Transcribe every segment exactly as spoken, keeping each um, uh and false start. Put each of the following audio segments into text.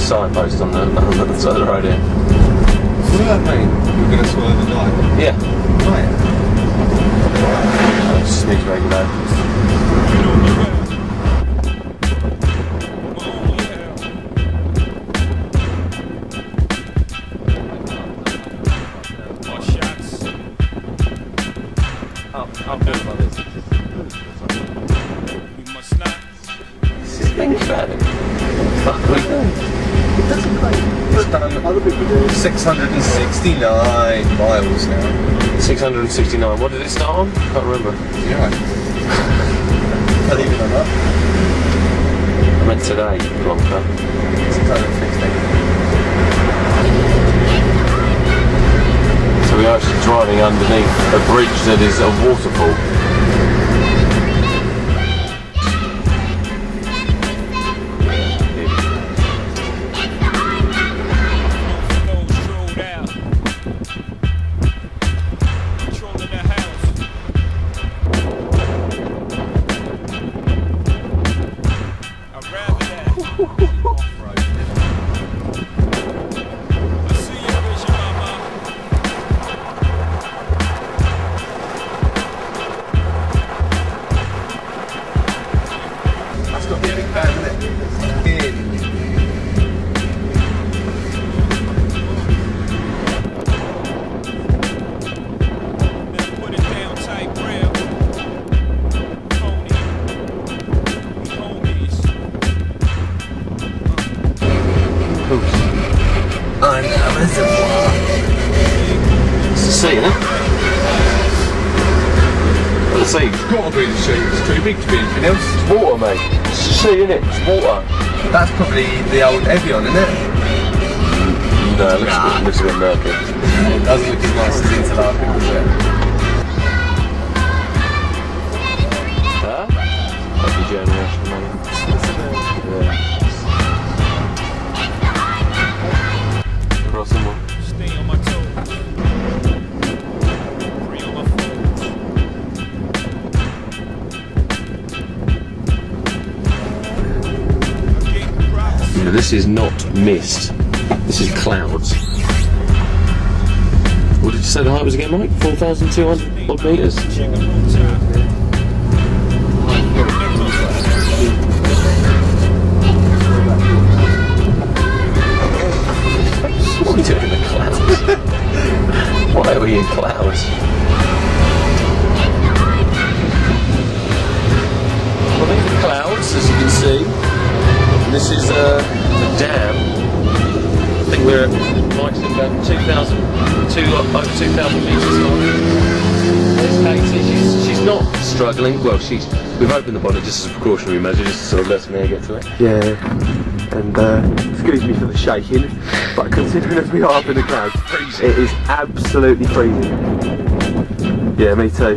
signpost on the, on the side of the road here. What does that mean? We're going to swerve and die? Yeah. Right. I just need to make it out. I'm good about this. We must not. Think about it. Fuck, we do. It doesn't quite. It's done other people do. six hundred sixty-nine miles now. six hundred sixty-nine. What did it start on? Can't remember. Yeah. Believe it or not. I meant today, long time. six hundred sixty. So we are actually driving underneath a bridge that is a waterfall. On a reservoir. It's the sea, isn't it? The sea. It's got to be the sea. It's too big to be anything else. It's water, mate. It's the sea, isn't it? It's water. That's probably the old Evian, isn't it? No, it looks, nah. It looks a bit murky. It does look as nice as interlocking, doesn't it? Huh? Happy journey, actually, mate. Yeah. Crossing one. Stay on my toes. Free on my phone. Now, this is not mist. This is clouds. What did you say the height was again, Mike? four thousand two hundred odd metres? What are we doing in the clouds? Why are we in clouds? Well, these are clouds, as you can see. And this is uh, the dam. I think we're at Mike's at about two thousand, two, over two thousand metres high. There's Katie, she's, she's not struggling. Well, she's, we've opened the bonnet just as a precautionary measure, just to sort of let me get to it. Yeah, and uh, excuse me for the shaking, but considering as we are up in the clouds, freezing. It is absolutely freezing. Yeah, me too.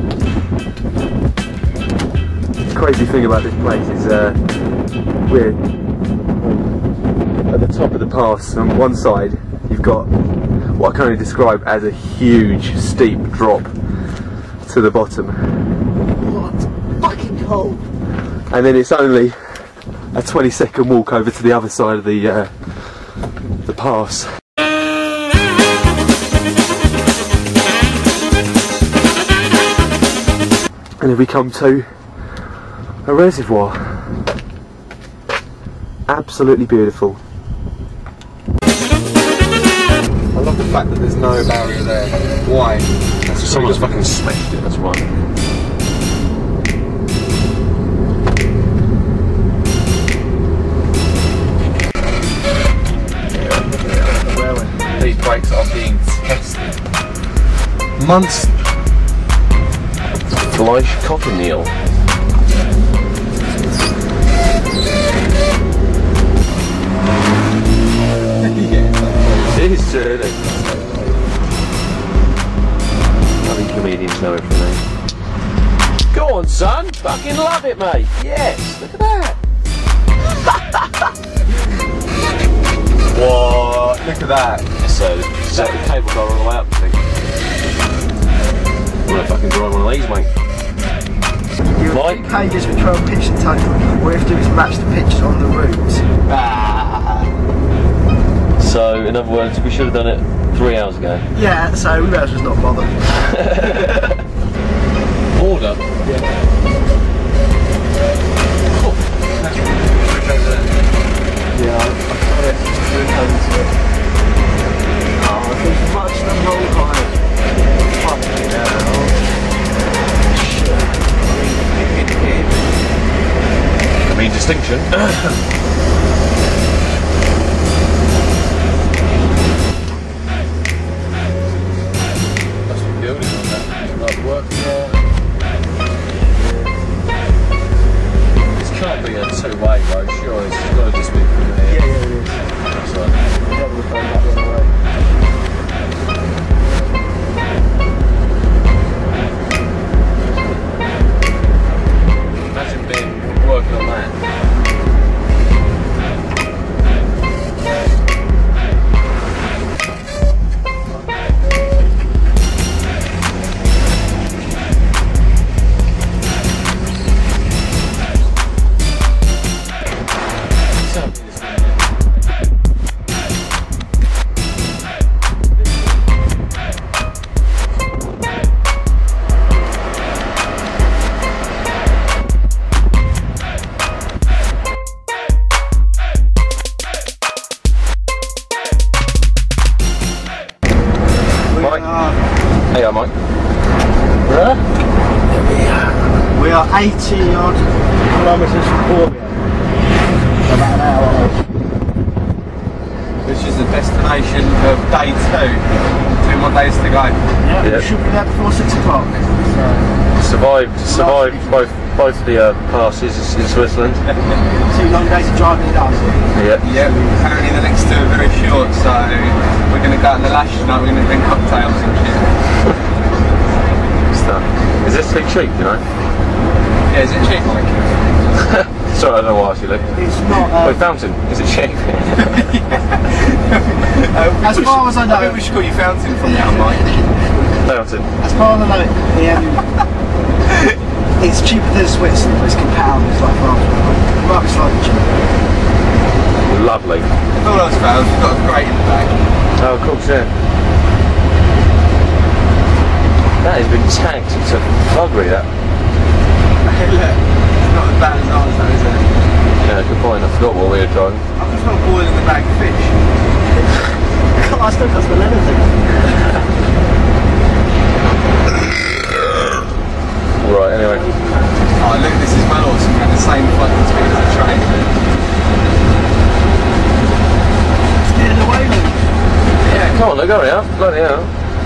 The crazy thing about this place is uh, we're at the top of the pass. On one side you've got what I can only describe as a huge steep drop to the bottom. What? Fucking cold. And then it's only a twenty second walk over to the other side of the uh, the pass. And then we come to a reservoir. Absolutely beautiful. I love the fact that there's no barrier there. Why? That's Someone's fucking smashed it, that's why. These brakes are being tested. Months. Fleisch cochineal. It is dirty. I think comedians know everything. Go on, son. Fucking love it, mate. Yes. Look at that. What? Look at that. So, is that the cable car all the way up, I think? I'm gonna fucking drive one of these, mate. Mike? Pages for twelve pitch and total. What we have to do is match the pitches on the route. Ah. other words, we should have done it three hours ago. Yeah, so we might as well just not bother. Order? Yeah. Yeah, I've got it. Oh, there's much the whole time. Fucking hell. I mean, distinction. That's what building on that. Like work for. This can't be a two-way road, sure. It's got to just be from here. Yeah, yeah, it is. That's right. Yeah, we'll find that the other way. Imagine being working on that. Hey, I'm Mike. Huh? We are eighty odd kilometres from Bormio. About an hour. Which is the destination of day two. Two more days to go. Yeah, Yeah. we should be there before six o'clock. So, Survived, survived both both the uh, passes in Switzerland. two long days of driving it up. Yeah. Yeah, apparently the next two are very short, so we're going to go out in the lash tonight, we're going to drink cocktails and shit. Stuff. Is this thing cheap, you know? Yeah, is it cheap, Mike? Sorry, I don't know why I actually. It's not. Uh, Wait, Fountain, is it cheap? uh, as far as I I know, think we should call you Fountain from now, Mike. Fountain. as far as I know, the, um, it's cheaper than Switzerland, but it's compounded. It's like France. It might be slightly cheaper. Lovely. If all else fails, we've got a grate in the back. Oh, of course, yeah. That has been tagged to buggery, that. Hey, look, it's not as bad as ours, though, is it? Yeah, good point. I forgot what we were driving. I've just got boiling the bag of fish. I still can't smell anything. Right, anyway. Oh, look, this is well awesome. We're at the same fucking speed as the train. Steering away, Luke. Yeah, come on, look, hurry up. Bloody hell.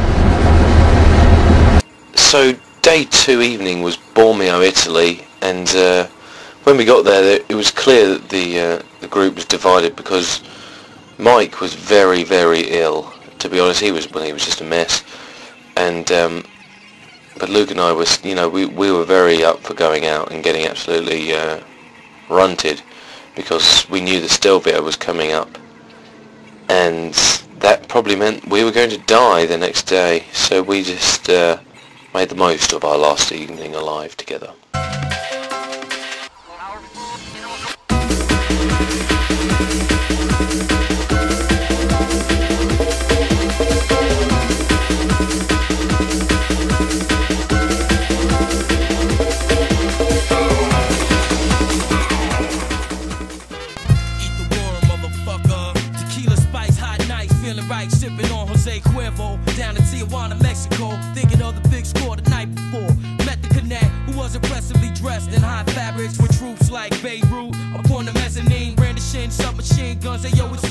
So day two evening was Bormio, Italy, and uh, when we got there, it was clear that the uh, the group was divided because Mike was very, very ill. To be honest, he was well, he was just a mess, and um, but Luke and I was, you know, we we were very up for going out and getting absolutely uh, runted because we knew the Stelvio was coming up, and that probably meant we were going to die the next day. So we just uh, made the most of our last evening alive together. Sipping on Jose Cuervo, down in Tijuana, Mexico, thinking of the big score the night before. Met the cadet who was impressively dressed in high fabrics with troops like Beirut upon the mezzanine, brandishing submachine guns. Hey yo, it's